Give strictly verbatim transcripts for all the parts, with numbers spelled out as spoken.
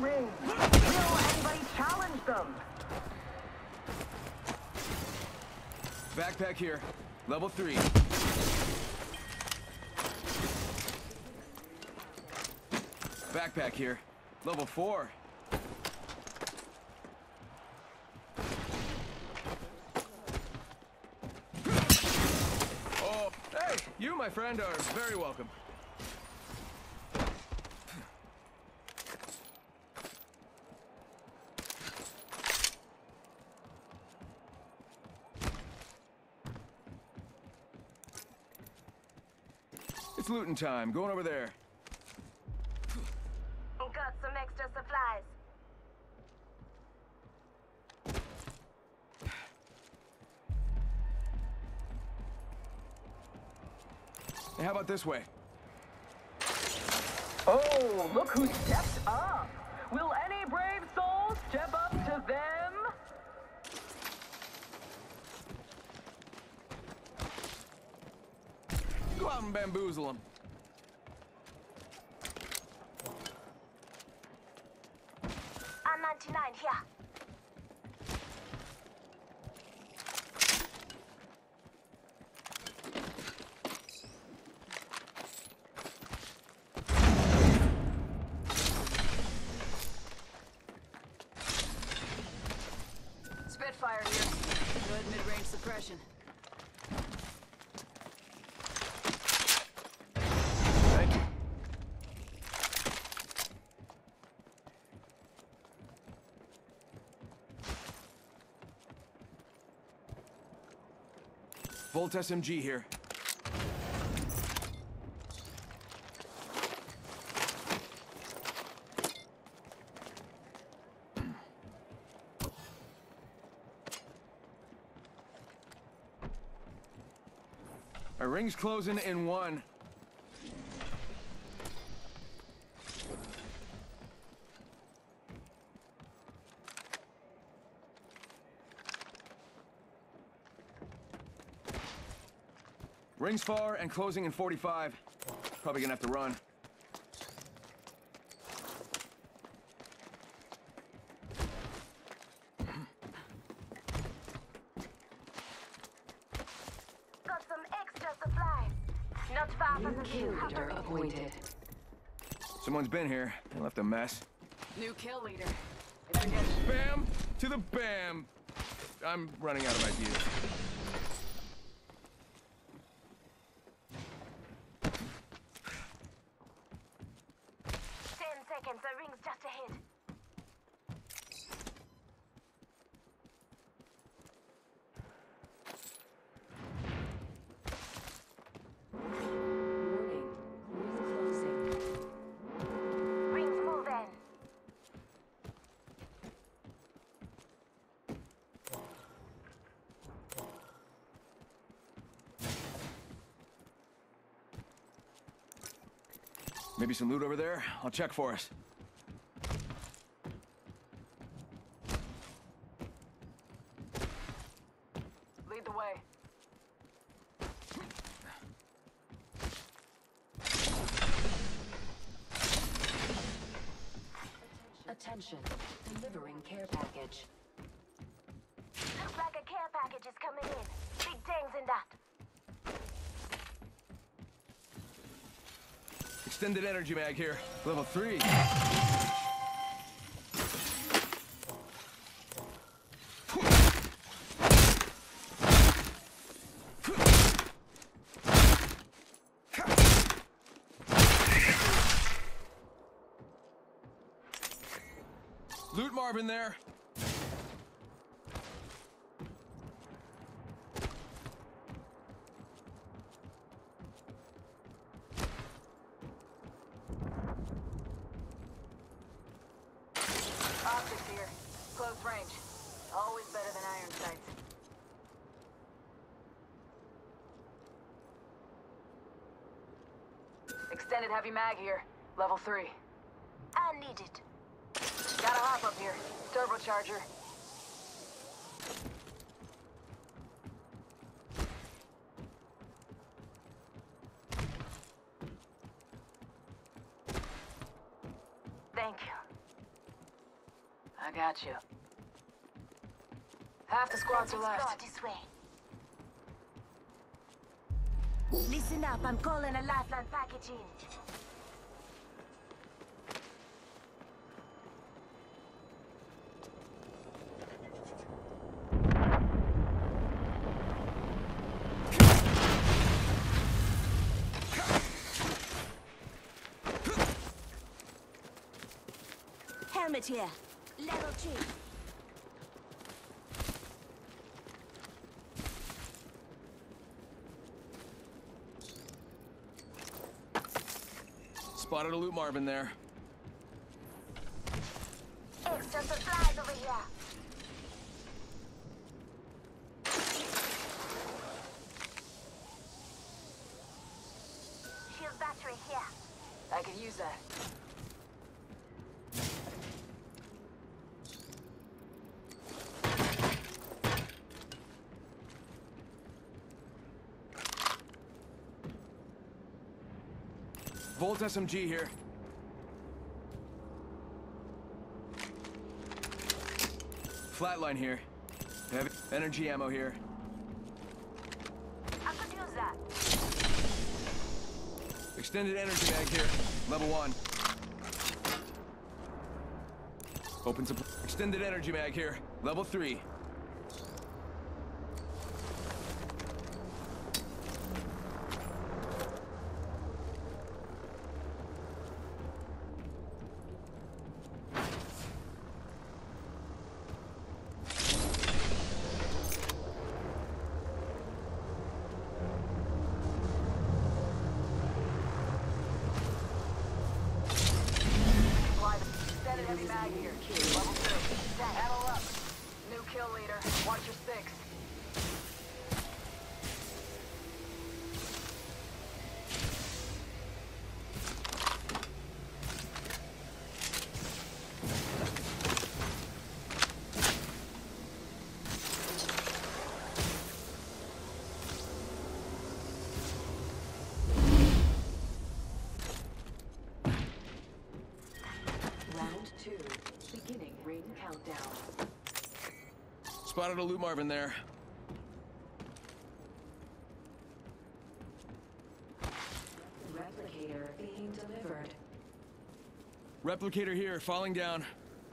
ring. Will anybody challenge them? Backpack here. Level three. Backpack here. Level four. Oh, hey, you, my friend, are very welcome. It's looting time. Going over there. Got some extra supplies. Hey, how about this way? Oh, look who stepped up. Will any brave soul step up to them? Go out and bamboozle them. R ninety-nine here. Spitfire here. Good mid-range suppression. Thank you. Volt S M G here. Our ring's closing in one. Ring's far and closing in forty-five. Probably gonna have to run. Got some extra supplies. Not far from the Kill queue. leader appointed. Someone's been here. They left a mess. New kill leader. If you get Bam! To the bam! I'm running out of ideas. Ten seconds, the ring's just ahead. warning. Ring closing. Ring's moving. Maybe some loot over there? I'll check for us. Lead the way. Attention. Delivering care package. Looks like a care package is coming in. Big things in that. Extended energy mag here. Level three. Loot Marvin there. Optics here. Close range. Always better than iron sights. Extended heavy mag here. Level three. I need it. Gotta hop up here. Turbocharger. Thank you. I got you. Half the squads are Let's left. go this way. Listen up, I'm calling a lifeline package in. Helmet here. Level three. Spotted a loot Marvin there. Extra supplies over here. Shield battery here. I could use that. Volt S M G here. Flatline here. Heavy energy ammo here. I could use that. Extended energy mag here. Level one. Open supply. Extended energy mag here. Level three. Extended heavy mag here. Level two. Ammo up. New kill leader. Watch your six. Round two, beginning ring countdown. Spotted a loot Marvin there. Replicator being delivered. Replicator here, falling down.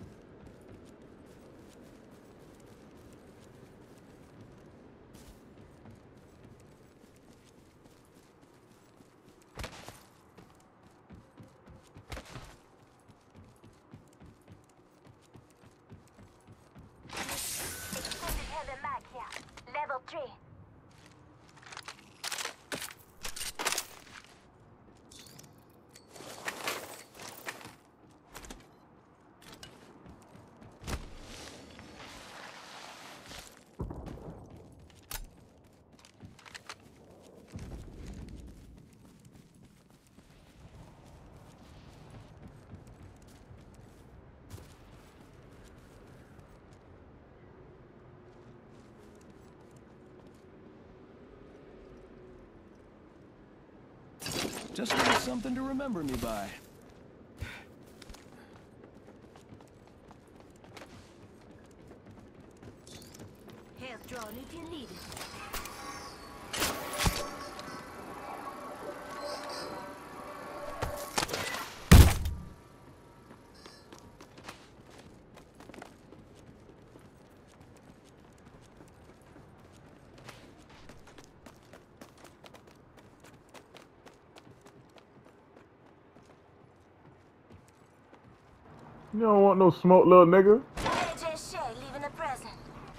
Extended heavy mag here. Level three. Just need something to remember me by. Health drone if you need it. You don't want no smoke, little nigga. A J Shay leaving a present.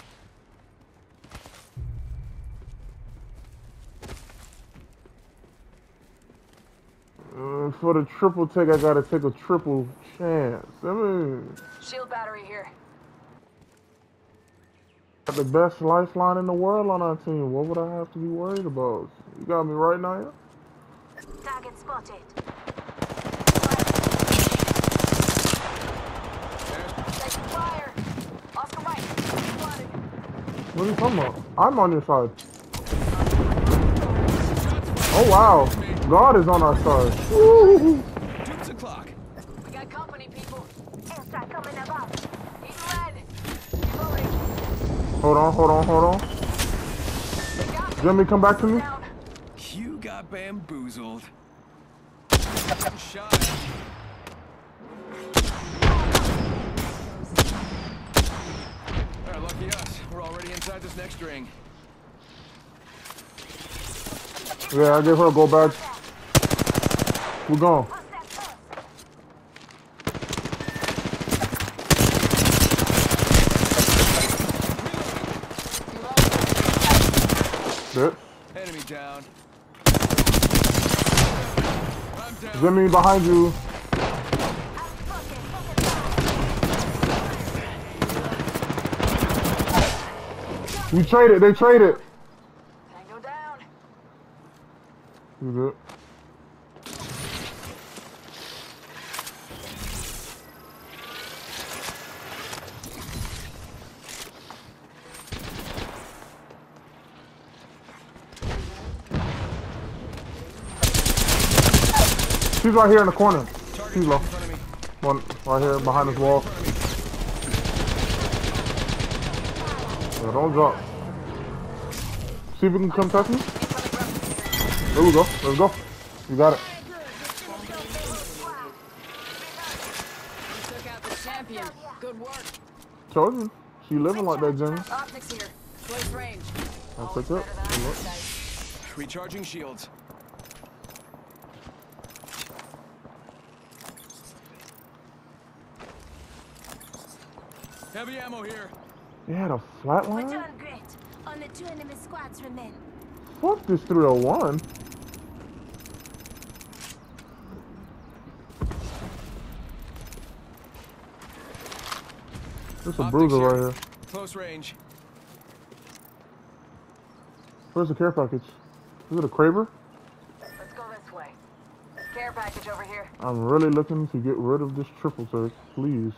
Uh, for the triple take, I gotta take a triple chance. I mean, Shield battery here. got the best lifeline in the world on our team. What would I have to be worried about? You got me right now. Target spotted. Taking fire. Oscar Mike. Spotted. What are you talking about? I'm on your side. Oh wow, God is on our side. Woo! Dukes o'clock. We got company, people. Airstrike coming above. He's Hold on, hold on, hold on. Jimmy, come back to me. You got bamboozled. Shot. Alright, lucky us. We're already inside this next ring. Yeah, I gave her a gold badge. We're gone. Dead. Enemy down. I'm down. Jimmy, behind you. We traded. They traded. Tango down. You good? She's right here in the corner. She's low. One right here behind this wall. Yeah, don't drop. See if we can come touch me. There we go. Let's go. You got it. Took out the champion. Good work. Told you. She living like that, Jimmy. Optics here. Close range. I'll take that. Good luck. Recharging shields. Heavy ammo here. Yeah, the flat We're line? doing great. Only two enemy squads remain. Fuck this three oh one. There's a Optics bruiser here. right here. Close range. Where's the care package? Is it a Kraber? Let's go this way. Care package over here. I'm really looking to get rid of this triple search, please.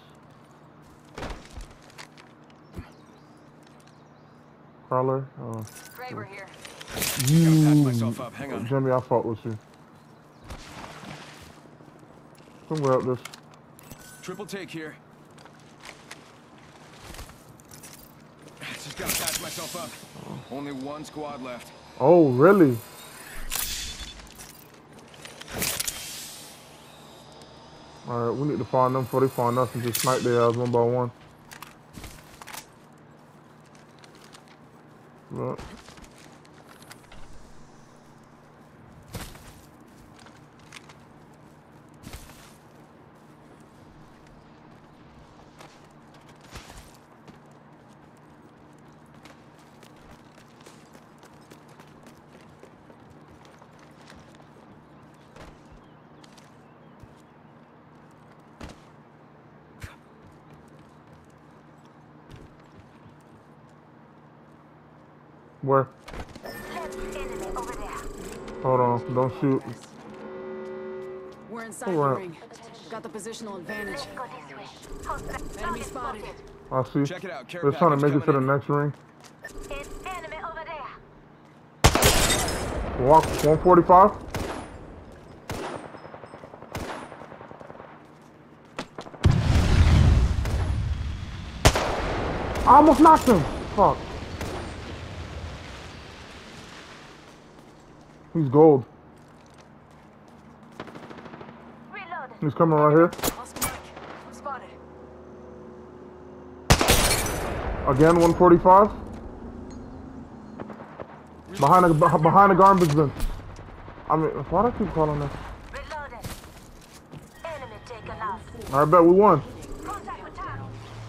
Crawler, oh. Kraber here. You, Gotta patch myself up. Hang on. Jimmy, I fought with you. Come grab this. Triple take here. Just gotta patch myself up. Only one squad left. Oh, really? Alright, we need to find them before they find us and just snipe their ass one by one. Look. Where? Left enemy over there. Hold on, don't shoot. We're inside All the right. ring. Got the positional advantage. Go this way. Hostile Enemy spotted. I see. Check it out. Care They're trying to package make it to the coming in. next ring. It's enemy over there. Walk one forty-five. I almost knocked him. Fuck. He's gold. Reloading. He's coming right here. Oscar Mike. I'm spotted. Again, one forty-five. Behind the beh- behind the garbage bin. I mean, why do I keep calling that? Reloading. Enemy taken out. I bet we won. Contact with target.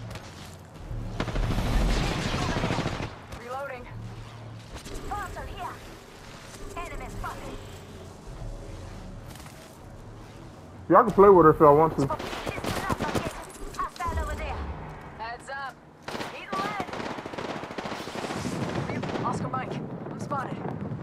Reloading. Hostile here. Enemy spotted. Yeah, I can play with her if I want to. Listen up, location. Hostile over there. Heads up. Heat lead. Oscar Mike. I'm spotted.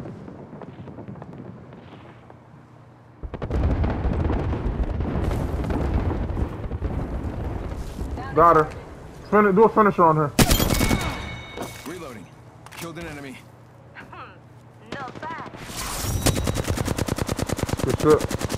Got her. Fin do a finisher on her. Reloading. Killed an enemy. Not bad. Good shit.